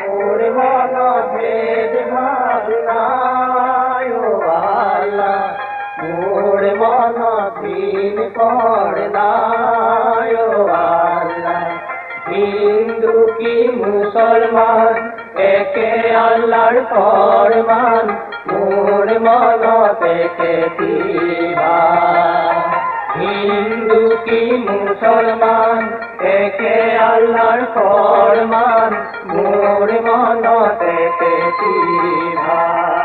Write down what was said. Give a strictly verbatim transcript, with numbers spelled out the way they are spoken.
মোর মন ভেদ ভাবনায় ও আল্লাহ মোর মন ভিন পড়নায় ও আল্লাহ হিন্দু কি মুসলমান একে আল্লাহর ফরমান মোর মন দেখেছি হিন্দু কি মুসলমান একে আল্লাহর ফরমান মোর মন দেখেছি ভাই।